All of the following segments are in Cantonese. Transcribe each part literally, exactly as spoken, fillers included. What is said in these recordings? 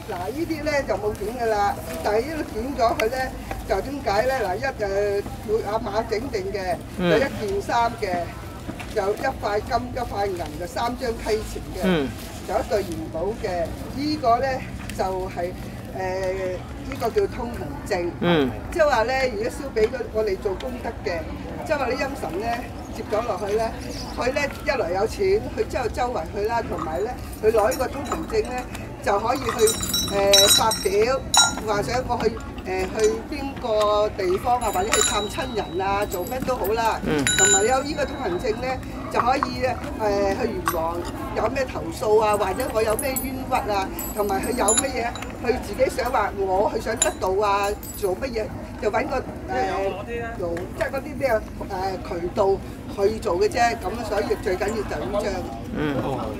嗱，呢啲咧就冇件㗎啦，但係呢啲剪咗佢咧，就點解咧？嗱，一就要阿媽整定嘅，有一件衫嘅，有一塊金一塊銀，就三張溪錢嘅，就一對元寶嘅。呢個咧就係誒呢個叫通行證，即係話咧，如果燒俾我哋做功德嘅，即係話啲陰神咧。接咗落去咧，佢咧一來有錢，佢之後周圍去啦，同埋咧佢攞呢個通行證咧就可以去誒、呃、發表，話想我去誒、呃、去邊個地方啊，或者去探親人啊，做咩都好啦。同埋、嗯、有呢個通行證咧，就可以咧誒、呃、去元朗有咩投訴啊，或者我有咩冤屈啊，同埋佢有乜嘢，佢自己想話我佢想得到啊，做乜嘢就揾個誒路，即係嗰啲咩誒渠道。去做嘅啫，咁所以最緊要就呢張。嗯。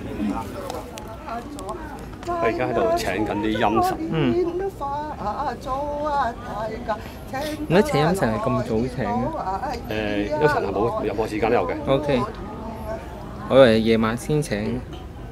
佢而家喺度請緊啲陰神。嗯。 點解請陰神係咁早請嘅？ 誒，陰神係冇任何時間都有嘅。 O K。我以為夜晚先請。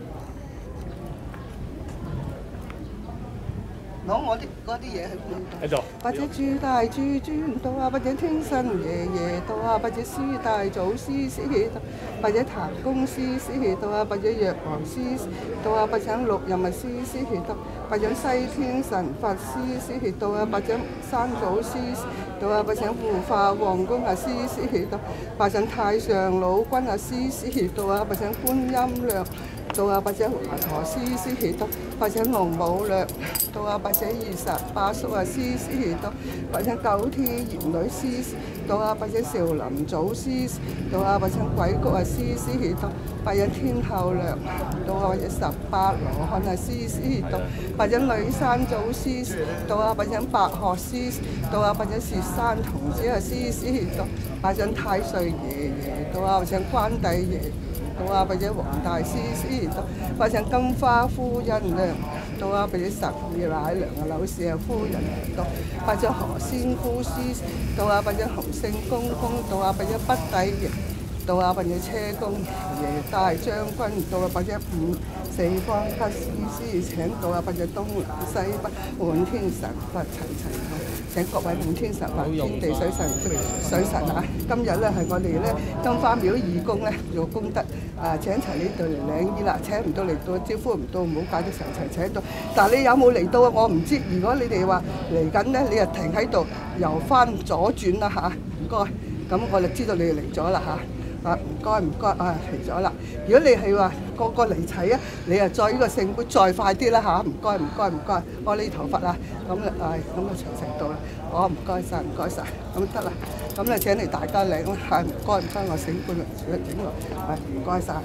攞我啲嗰啲嘢去喺度。 或者主大主尊到啊，或者天神爺爺到啊，或者師大祖師師到，或者譚公師師到啊，或者藥王師到啊，或者六任啊師師到，或者西天神佛師師到啊，或者三祖師到啊，或者護法王公啊師師到，或者太上老君啊師師到啊，或者觀音娘。到啊，或者華佗師師到，或者龍母娘到啊，或者二十八宿啊師師到，或者九天玄女師到啊，或者少林祖師到啊，或者鬼谷啊師師到，或者天后娘到啊，或者十八羅漢啊師師到，或者女山祖師到啊，或者白鶴師到啊，或者薛山童子啊師師到，或者太歲爺爺到啊，或者關帝爺。到啊，或者黃大師師到，或者金花夫人娘到啊，或者十二奶娘啊、柳氏啊夫人到，或者何仙姑師到啊，或者洪聖公公到啊，或者北帝爺到啊，或者車公爺大將軍到啊，或者五四方七師師請到啊，或者東南西北滿天神佛齊齊到。請各位滿天神佛、天地水神、水神啊！今日咧係我哋咧金花廟義工咧做功德啊！請齊你哋嚟領衣啦！請唔到嚟到，招呼唔到，唔好搞到成齊請到。但係你有冇嚟到啊？我唔知。如果你哋話嚟緊咧，你就停喺度，由翻左轉啦嚇，唔該。咁我就知道你哋嚟咗啦嚇。啊，唔該唔該啊，嚟咗啦！如果你係話個個嚟齊啊，你啊再呢個聖杯再快啲啦嚇！唔該唔該唔該，我呢頭髮啊，咁啊，唉，咁啊長城到啦，我唔該晒唔該晒，咁得啦，咁咧請你大家領啦嚇，唔該唔該，我聖杯啊整落，係唔該晒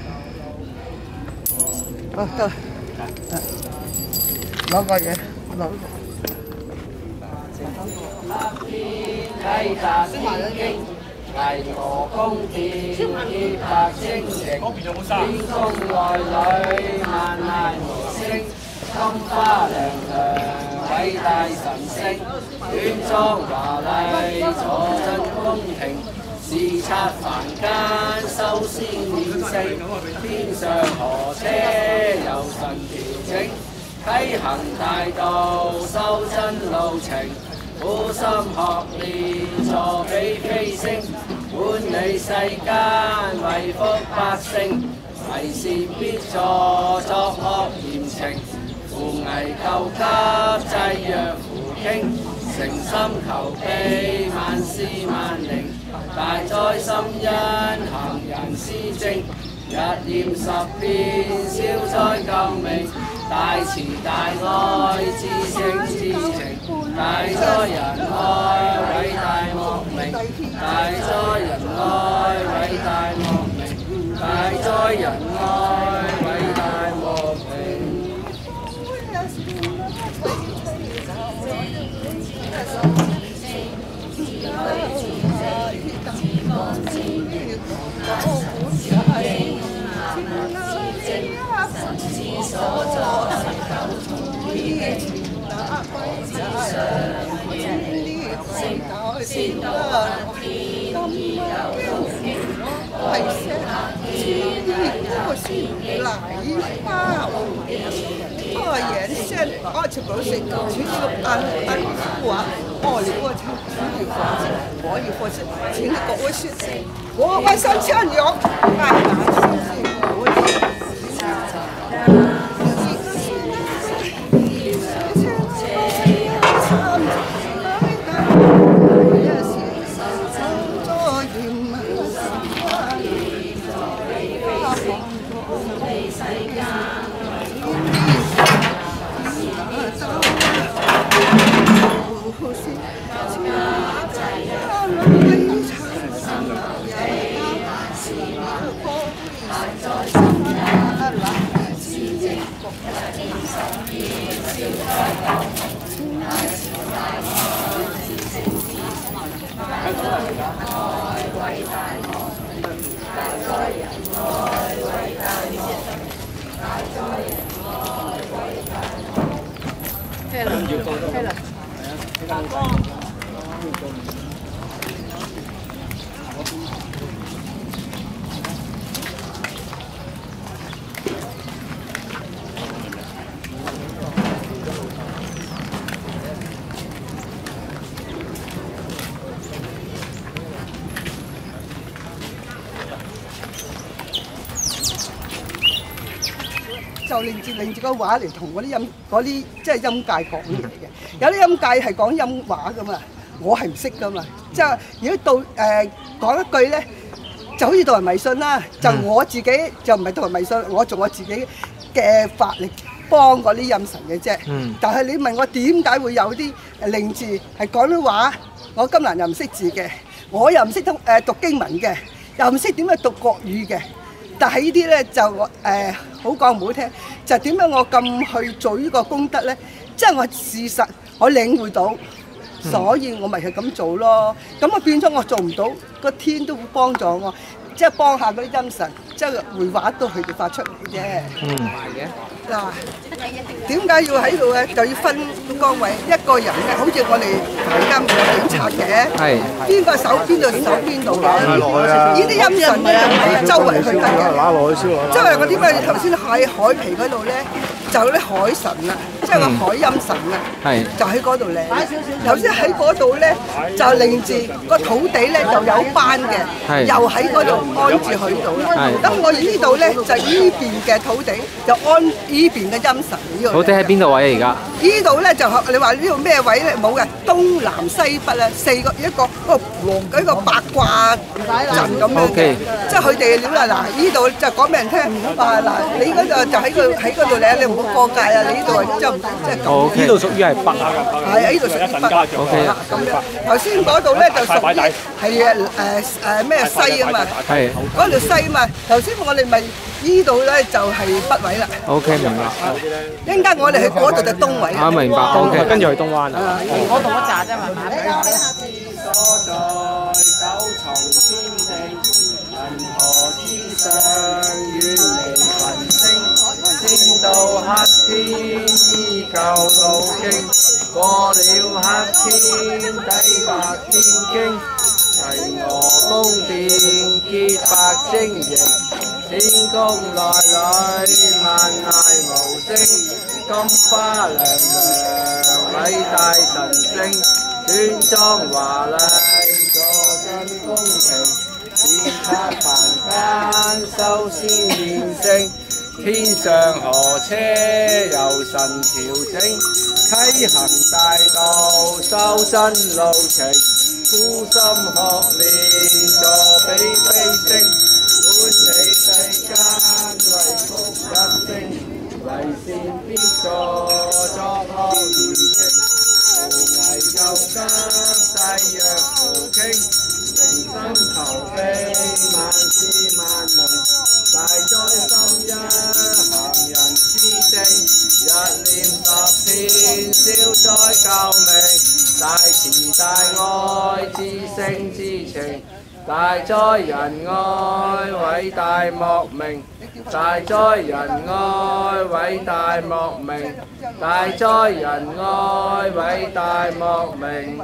嚇，好得啦，攞個嘢攞。 為何宮殿潔白晶瑩，天宮內裏萬籟無聲，金花娘娘偉大神聖，端莊華麗坐鎮宮廷，視察凡間修仙練性，天上河車由神調整，啟行大道修真路程。苦心學練坐比飛升，管理世間為福百姓，為善必助作惡嚴懲，扶危救急濟弱扶傾，誠心求庇萬事萬靈，大哉深恩行人施政，日念十遍消災救命，大慈大愛至聖至情。大哉仁愛偉大莫名，大哉仁愛偉大莫名，大哉仁愛偉大莫名。先得天意有情，係聲天意嗰個先禮包，開個沿線二十九歲，除這個班班副啊，二零過程處理房子，可以或是請各位説，我晚上千兩，哎，謝謝各位。就拎住拎住個畫嚟同嗰啲音嗰啲即係音界講嘢嘅，有啲音界係講音畫噶嘛，我係唔識噶嘛。即係如果到誒講一句咧，就好似導人迷信啦，就我自己就唔係導人迷信，我做我自己嘅法力幫嗰啲陰神嘅啫。嗯。但係你問我點解會有啲令字係講啲話，我金蘭又唔識字嘅，我又唔識通誒讀經文嘅，又唔識點樣讀國語嘅。但係呢啲咧就誒、呃、好講唔好聽，就點解我咁去做呢個功德咧？即係我事實我領會到，所以我咪係咁做咯。咁我變咗我做唔到，個天都會幫助我，即係幫下嗰啲陰神，即係繪畫都佢哋發出嚟嘅啫。嗯，係嘅。嗱，點解要喺度咧？就要分崗位，一個人咧，好似我哋而家冇警察嘅，係邊個守邊度守邊度嘅。呢啲陰神咧就係周圍去得嘅。即係我點解頭先喺海皮嗰度咧，就啲海神啊，即係個海陰神啊，就喺嗰度咧。頭先喺嗰度咧，就令住個土地咧就有斑嘅，又喺嗰度安置佢度啦。咁我呢度咧就呢邊嘅土地就安呢邊嘅陰神呢度。土地喺邊度位啊？而家呢度咧就你話呢度咩位咧？冇嘅，東南西北啊，四個一個嗰個嗰個八卦陣咁樣嘅，即係佢哋料啦。嗱，呢度就講俾人聽啊！嗱，你嗰度就喺佢喺嗰度咧，你唔好過界啊！你呢度就即係咁。呢度屬於係北啊，係啊，呢度屬於北。O K。咁樣頭先嗰度咧就屬於係誒誒咩西啊嘛，係嗰度西啊嘛。頭先我哋咪呢度咧就係北位啦。O K，明白。一陣間我哋去嗰度就東位。啊，明白。O K，跟住去東灣啊。我同我揸啫嘛。所在九重天地，銀河之上遠離群星，先到黑天依舊路徑。過了黑天，抵白天經，巍峨宮殿潔白晶瑩，天宮內裏萬籟無聲，金花亮亮，偉大神聖，端莊華麗，坐鎮公平，節拍凡間，修仙練聖。天上河車由神調整，啟行大道修真路程，苦心學練助比飛升，管理世間為福一聲，為善必助作惡言情，無危救急世若扶傾，誠心求庇萬事萬靈。大哉心一行人之正，日念十遍消災救命，大慈大愛至聖至情，大哉仁愛偉大莫名，大哉仁愛偉大莫名，大哉仁愛偉大莫名。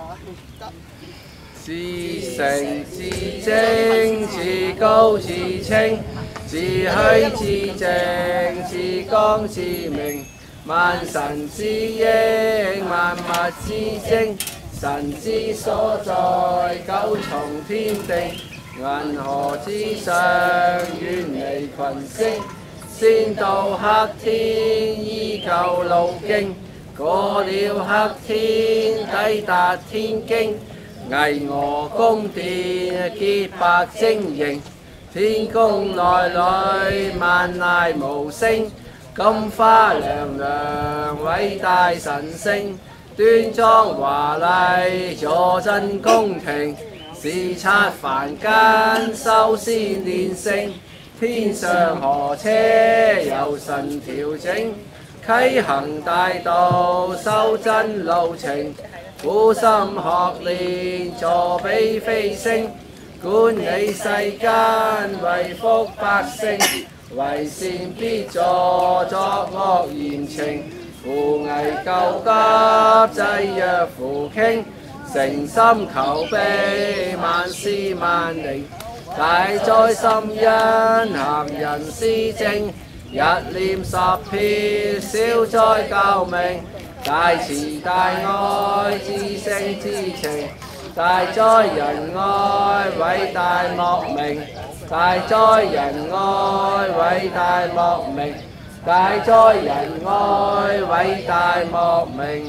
自誠自正自高自清，自虛自靜自光自明， 萬神之應，萬物之精，神之所在，九重天地。銀河之上，遠離群星，先到黑天，依舊路徑。過了黑天，抵達天經。巍峨宮殿潔白晶瑩，天宮內裏萬籟無聲。金花娘娘偉大神聖，端莊華麗坐鎮宮廷。視察凡間修仙練性，天上何車由神調整。啟行大道修真路程，苦心學練助比飛升。管理世間為福百姓，為善必助作惡嚴懲。扶危救急濟弱扶傾，誠心求庇萬事萬靈。大哉深恩行人施政，日念十遍消災救命。大慈大愛至聖至情，大哉仁愛偉大莫名。大哉仁愛偉大莫名，大哉仁愛偉大莫名。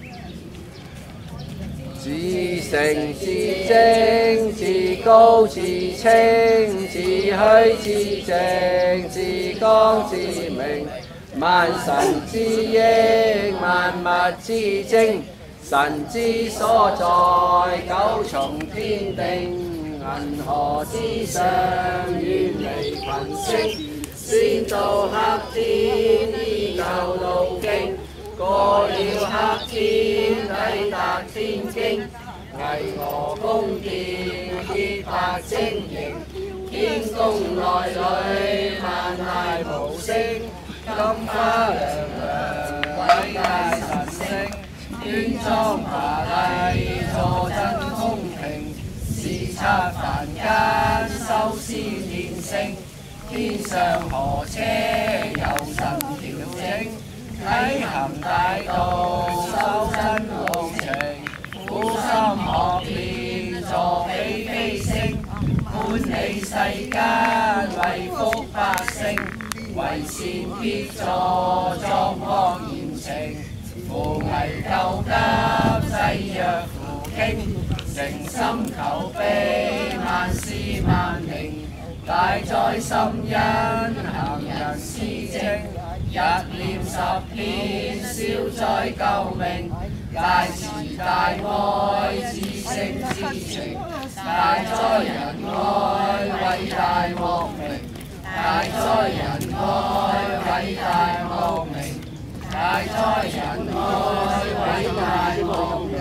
自誠自正自高自清，自虛自靜自光自明。萬神之應，萬物之精，神之所在，九重天定。銀河之上，遠離群星，先到黑天，依舊路徑。過了黑天，抵達天經。巍峨宮殿潔白晶瑩，天宮內裏萬籟無聲。金花娘娘偉大神聖，端莊華麗坐鎮宮廷。視察凡間修仙練性，天上何車由神調整。啟行大道修真路程，苦心學練助比飛升。管理世間為福百姓，為善必助作惡嚴懲。扶危救急濟弱扶傾，誠心求庇萬事萬靈。大哉深恩行人施政，日念十遍消災救命。大慈大愛至聖至情，大哉仁愛偉大莫名。大哉仁愛偉大莫名，大哉仁愛偉大莫名。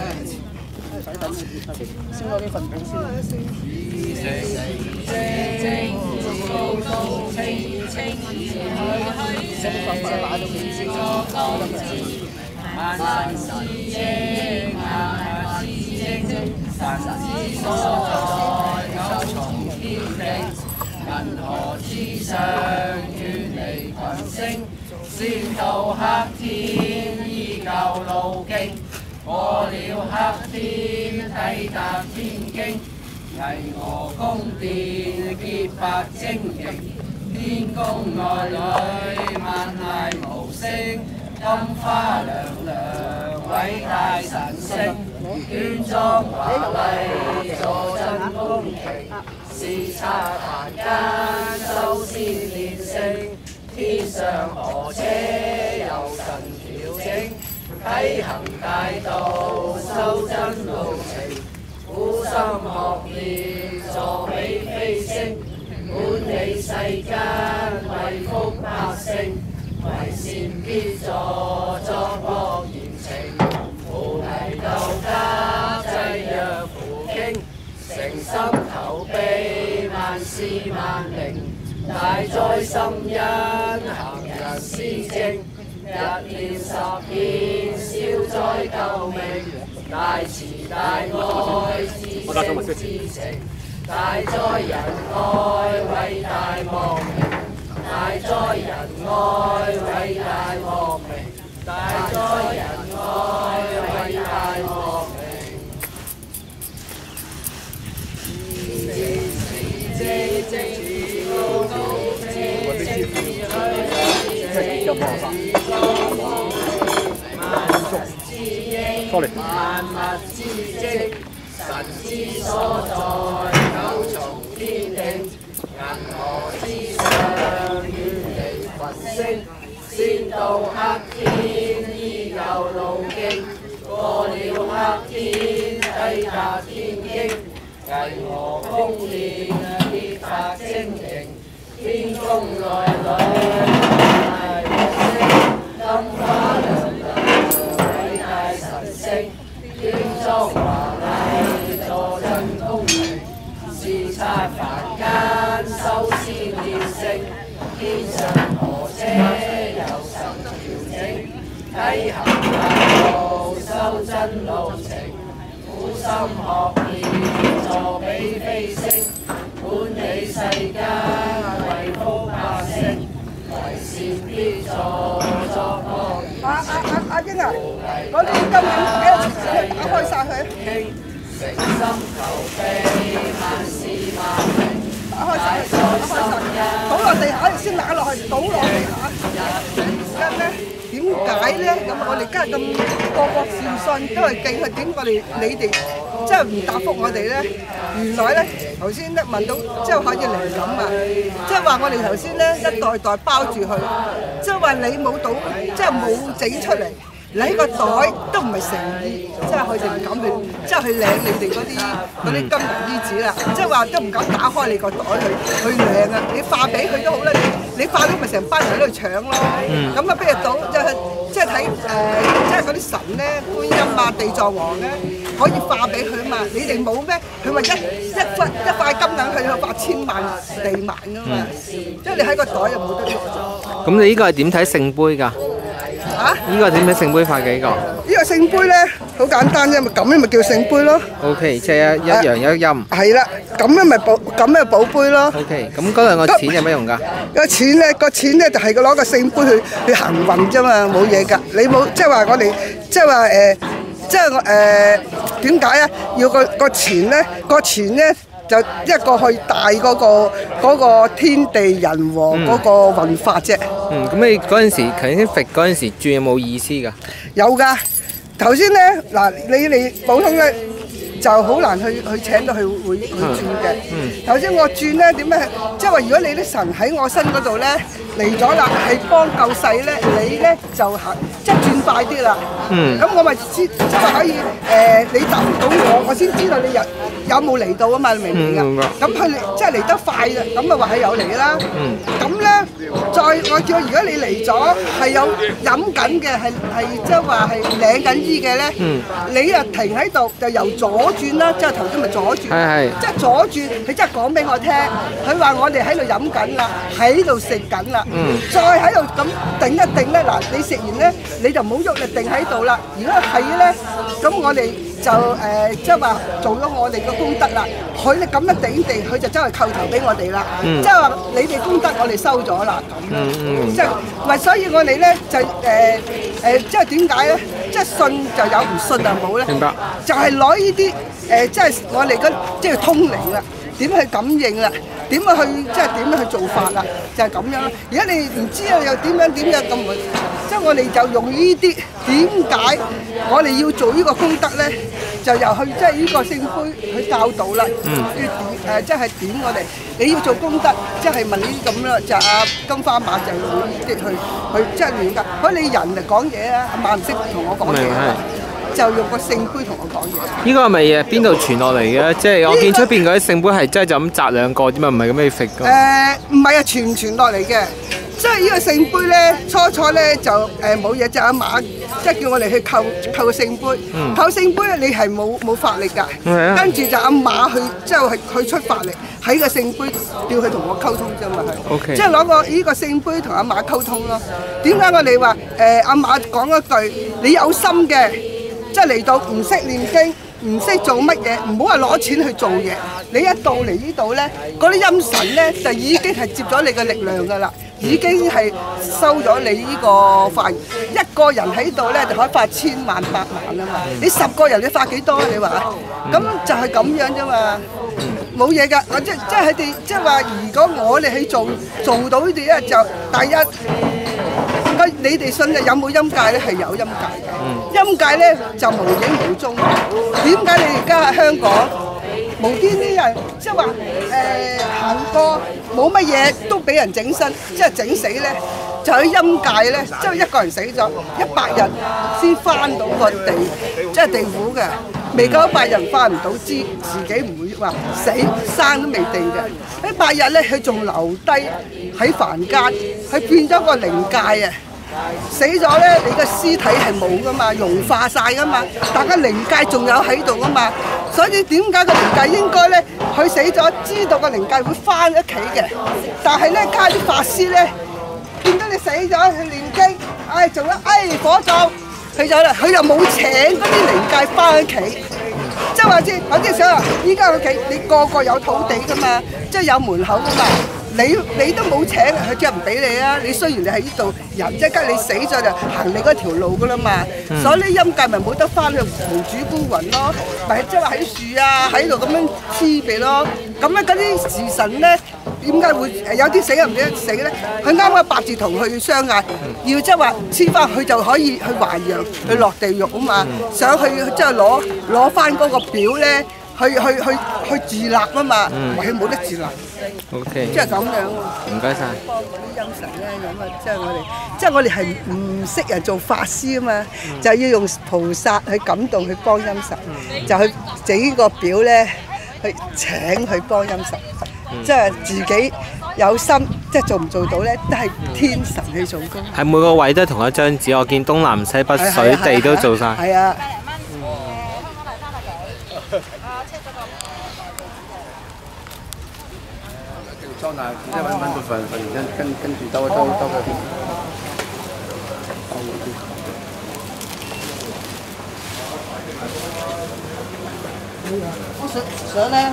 先攞呢份餅先。自誠自正自高自清，自虛自作高自萬神之應，萬物之精，神之所在，九重天定。銀河之上，遠離群星，先到黑天，依舊路徑。過了黑天，抵達天經。巍峨宮殿潔白晶瑩，天宮內裏萬籟無聲。金花娘娘偉大神聖，端莊華麗坐鎮宮廷。視察凡間修仙練性，天上何車由神調整。啟行大道修真路程，苦心學練助比飛升。管理世間為福百姓，為善必助作惡嚴懲。扶危救急濟弱扶傾，誠心求庇萬事萬靈。大哉深恩行人施政，日念十遍消災救命。大慈大愛至聖至情，大哉仁愛偉大莫名。大哉仁愛偉大莫名， 大哉仁愛偉大和平。是正是正正是高高正正是虛正正是莊萬物之應，萬物之精，神之所在，九重天定。銀河之上，遠離佛星，先到黑天，依舊路徑。過了黑天，低達天經。銀河宮殿，潔白晶瑩。天宮內裏，大佛星，金花亮亮，偉大神聖。端莊華麗，坐鎮公平。視察凡間，修仙見性，天上河車有神調整，體行大道，修真路程，苦心學練，助比飛升，管理世間，為福百姓，為善必做，作惡阿阿阿阿英啊，我哋今年幾多錢打開晒佢？ 誠心求庇，萬事萬靈。 打開晒佢，打開晒，倒落地下先揦落去，倒落地下。而家咧點解咧？咁我哋今日咁個個善信都係敬佢，點我哋你哋即係唔答覆我哋咧？原來咧頭先咧問到，即係可以靈感啊！即係話我哋頭先咧一袋袋包住佢，即係話你冇倒，即係冇整出嚟。你喺個袋都唔係誠意，即係佢哋唔敢去，即係去領你哋嗰啲嗰啲金銀衣紙啦，即係話都唔敢打開你個袋去去領啊！你化俾佢都好啦，你你化咗咪成班人喺度搶咯，咁啊不如到即係即係睇誒，即係嗰啲神咧，觀音啊、地藏王咧，可以化俾佢啊嘛！你哋冇咩？佢話一一忽一塊金銀佢有八千萬地萬噶嘛，即係你喺個袋又冇得喐咗。 咁你呢個係點睇聖杯㗎？ 啊！ 呢個點睇聖杯法嘅呢個？ 呢個聖杯咧好簡單啫，咪咁樣咪叫聖杯咯。 O K， 即係一陽一陰。 係啦，咁樣咪寶，咁樣寶杯咯。 O K， 咁嗰兩個錢有咩用㗎？ 個錢咧，個錢咧就係個攞個聖杯去去行運啫嘛，冇嘢㗎。你冇即係話我哋，即係話誒，即係我誒點解啊？要個個錢咧，個錢咧。就一個去帶嗰個嗰個天地人和嗰個運法啫。 嗯，咁你嗰陣時頭先揈嗰陣時轉有冇意思㗎？ 有㗎。頭先咧嗱，你哋普通咧就好難去去請到去會去轉嘅。頭先我轉咧點咧？即係話如果你啲神喺我身嗰度咧嚟咗啦，係幫救世咧，你咧就行即係轉快啲啦。嗯。咁我咪知即係話可以誒，你答唔到我，我先知道你有有冇嚟到啊嘛？你明唔明啊？咁佢即係嚟得快啦，咁咪話係有嚟啦。嗯。咁咧，再我叫如果你嚟咗係有飲緊嘅，係係即係話係領緊衣嘅咧，你啊停喺度就由左轉啦，即係頭先咪左轉。係係。即係左轉，佢即係講俾我聽，佢話我哋喺度飲緊啦，喺度食緊啦。嗯。再喺度咁定一定咧，嗱，你食完咧你就唔好喐，你定喺度啦。如果係咧，咁我哋就誒即係話做咗我哋嘅功德啦。佢咧咁樣頂地，佢就真係叩頭俾我哋啦。嗯。即係話你哋功德我哋收咗啦。嗯嗯。即係，喂，所以我哋咧就誒誒，即係點解咧？即係信就有，唔信就冇咧。明白。就係攞呢啲誒，即係我哋嘅即係通靈啦。點去感應啦？點去即係點樣去做法啦？就係咁樣啦。而家你唔知啊，又點樣點樣咁，即係我哋就用呢啲點解我哋要做呢個功德咧？就由去即係呢個聖杯去教導啦。嗯。要點誒，即係點我哋？你要做功德，即係問呢啲咁啦。就阿金花馬就會呢啲去去即係亂㗎。可你人嚟講嘢啊，阿馬唔識同我講嘢。就用個聖杯同我講嘢。呢個係咪誒邊度傳落嚟嘅？即係我見出邊嗰啲聖杯係真係就咁擲兩個啫嘛，唔係咁樣揈㗎。誒唔係啊，傳唔傳落嚟嘅。即係呢個聖杯咧，初初咧就誒冇嘢，就阿馬即係叫我哋去扣扣個聖杯。嗯。扣聖杯咧，你係冇冇法力㗎。係啊。跟住就阿馬去，即係係佢出法力喺個聖杯，叫佢同我溝通啫嘛係。O K。即係攞個呢個聖杯同阿馬溝通咯。點解我哋話誒阿馬講一句，你有心嘅？即係嚟到唔識念經， 唔識做乜嘢，唔好話攞錢去做嘢。你一到嚟呢度咧，嗰啲陰神咧就已經係接咗你嘅力量㗎啦，已經係收咗你呢個法。一個人喺度咧就可以發千萬百萬啊嘛！你十個人你發幾多？你話？咁就係咁樣啫嘛，冇嘢㗎。我即即係佢哋即係話，如果我哋去做做到呢啲咧，就第一。你哋信嘅有冇陰界咧？係有陰界嘅，陰界咧就無影無蹤。點解你而家喺香港無端啲人即係話誒行過冇乜嘢都俾人整身，即係整死咧？就喺陰界咧，即係一個人死咗一百日先翻到個地，即係地府嘅。未夠一百日翻唔到，知自己唔會話死生都未定嘅。一百日咧，佢仲留低喺凡間，佢變咗個靈界啊！死咗咧，你個屍體係冇噶嘛，融化晒噶嘛，但係靈界仲有喺度噶嘛，所以點解個靈界應該咧，佢死咗知道個靈界會翻屋企嘅，但係咧加啲法師咧，見到你死咗，佢念經，唉做咗，唉火葬，佢就啦，佢又冇請嗰啲靈界翻屋企，即係話知，我即係想話，依家屋企你個個有土地噶嘛，即係有門口噶嘛。你你都冇請，佢即係唔俾你啊！你雖然你喺呢度人，即係你死咗就行你嗰條路噶啦嘛，嗯、所以呢陰界咪冇得翻去無主孤魂咯，咪即係話喺樹啊喺度咁樣黐鼻咯。咁咧嗰啲時辰咧，點解會有啲死人唔知死咧？佢啱啱八字同佢相嗌，要即係話黐翻佢就可以去還陽，去落地獄啊嘛，嗯、想去即係攞攞翻嗰個表咧。去去去去自立啊嘛，佢冇得自立。 O K。 即係咁樣。 唔該晒。 幫嗰啲陰神咧咁啊，即係我哋，即係我哋係唔識人做法師啊嘛，就要用菩薩去感動去幫陰神，就去整個表咧，去請去幫陰神，即係自己有心，即係做唔做到咧，都係天神去做工。 係每個位都同一張紙，我見東南西北水地都做晒。 係啊。 裝大，即係揾揾部分，忽然間跟跟住兜一兜兜嗰邊。 我想想咧。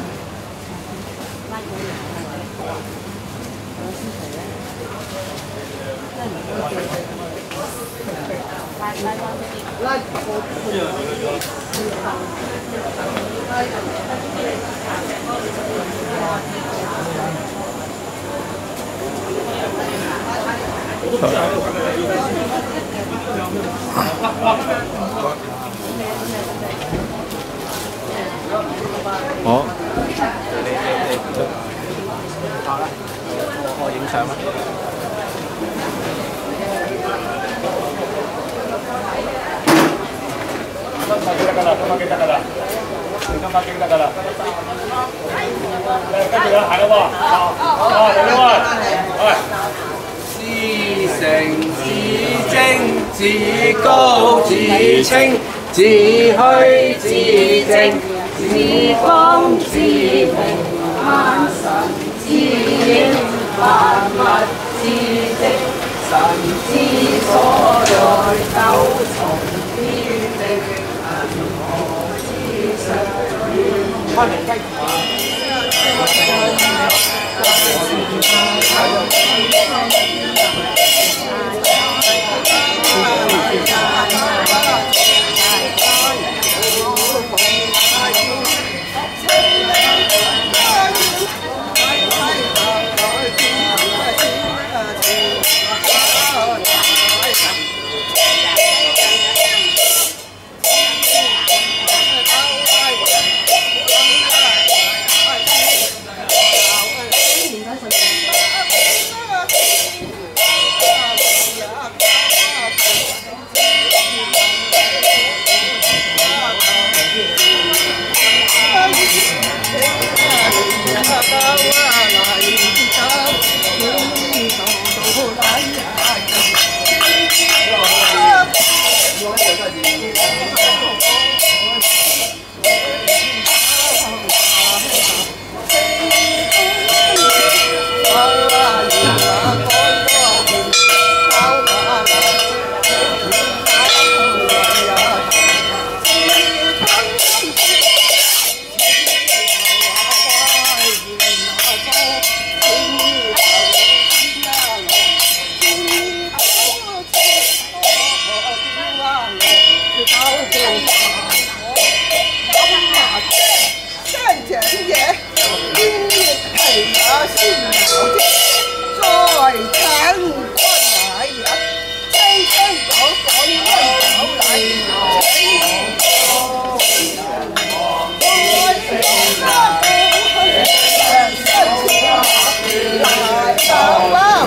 好。 我影相啦。今發機得㗎啦，今發機得㗎啦，今發機得㗎啦。誒，跟住啦，行啦喎，啊，嚟啦喎，係。自誠自正自高自清自虛自正自光自明萬神自應萬物自直神之所在鬥從天地銀河之上開明雞三井野，一提马先牛天，再看关乃人，青青果果温酒禮，請大豆啦！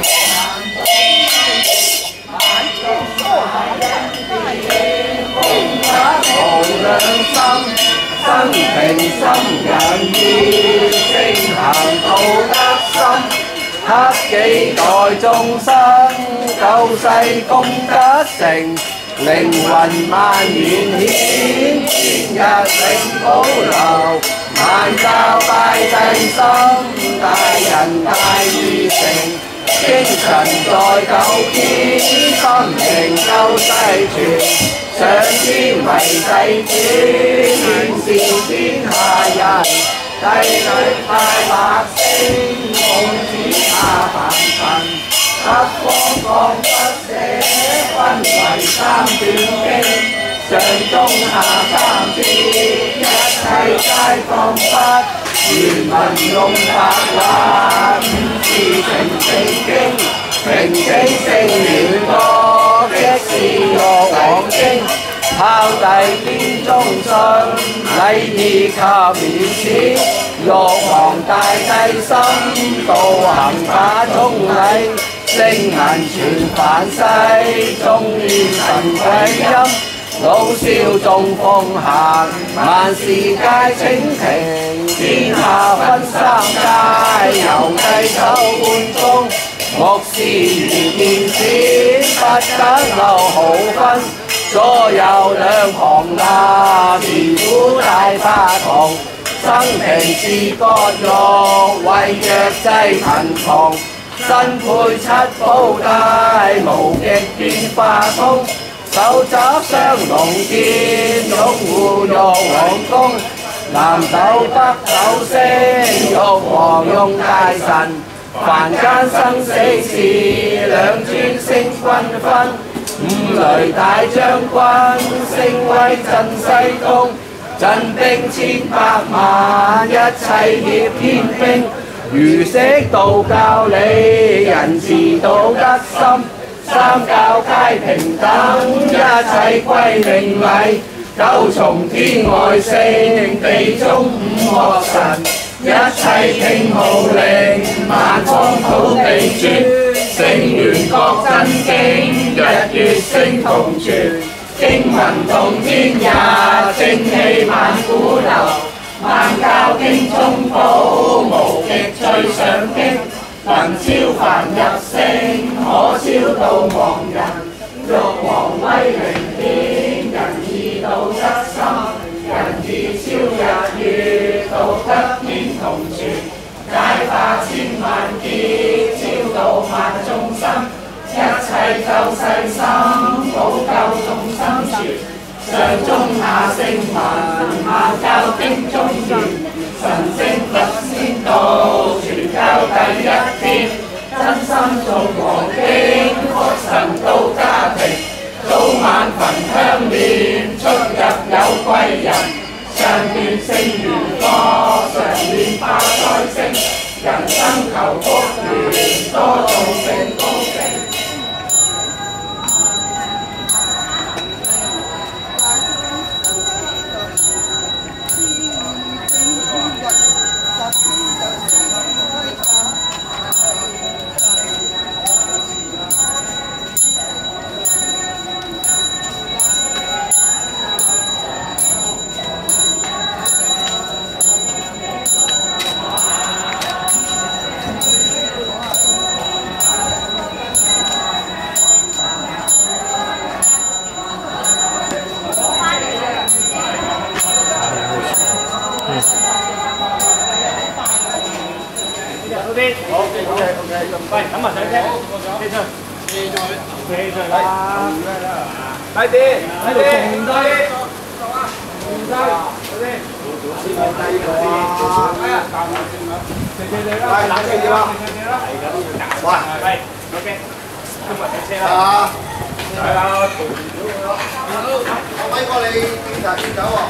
無良心，生平心人意，正行道德心，克己代眾生，救世功德成，靈魂萬緣顯，千日永保留，萬教拜帝心，大人大義成。精神在九天，心靈救世傳，上天為世主，顯示天下人，帝女派百姓，奉旨下凡塵，北方降不捨，分為三段經，上中下三節，一切皆放不。原文用白話，五字成正經，平整聖願歌，即是玉皇經。孝弟見忠信，禮義及面子，玉皇大帝心，道行把忠禮，聖銀傳凡世，終於神貴音。老少眾奉行，萬事皆清平，天下分三界，由帝首半宗，目視如電閃，不得漏毫分。左右兩旁立，持股大不同，生平自割肉，為弱濟貧窮，身配七寶帶，無極變化通。手執雙龍劍，擁護玉皇宮，南斗北斗星，玉皇用大神，凡間生死事，兩尊星均分，五雷大將軍，聲威震西東，陣兵千百萬，一切協天兵，儒釋道教理，仁慈道德心。三教皆平等，一切歸命禮。九重天外聖，地中五岳神，一切聽號令，萬方土地轉。聖元覺真經，日月星同傳。經文同天日，正氣萬古流。萬教經中寶，無極最上經。能超凡入聖，可超度亡人。玉皇威靈顯，仁義道德心，仁義超日月，道德天同傳。解化千萬劫，超度萬眾生。一切救世心，保救眾生傳。上中下聖文，下教經中傳。神聖佛先道，傳教第一天，真心誦黃經，福神到家庭，早晚焚香念，出入有貴人，上段聖元歌，常念化災星，人生求福緣，多做聖高聖。 好 ，OK OK OK， 喂，咁啊上車，車出，車出，車出啦，快啲，快啲，唔低，唔低，嗰啲，先唔低個啊，係啊，減下先啦，謝謝你啦，係冷靜啲啦，謝謝啦，係咁要減，哇，係 ，OK，今日上車啦，係啦，好，好。 威哥你檢查點走喎？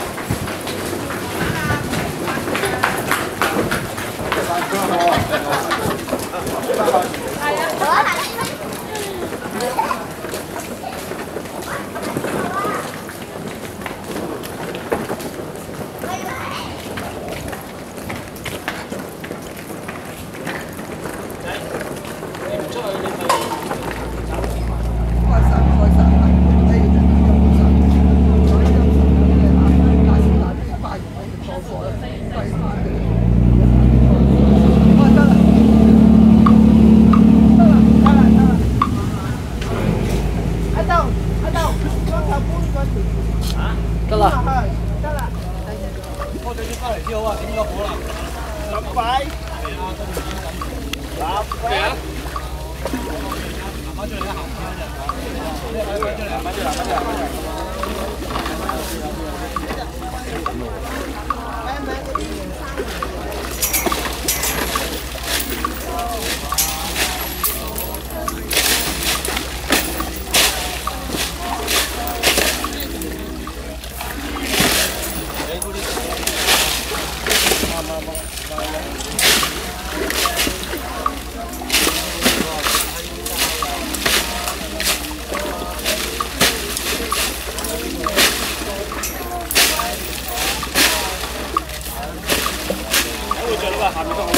得啦。 得啦。 拖咗啲翻嚟先好啊，點咗火啦？ 咁快？ 咩啊？行翻出嚟啦，行翻出嚟，行翻出嚟，行翻出嚟，行翻出嚟。會着呢個下面都好。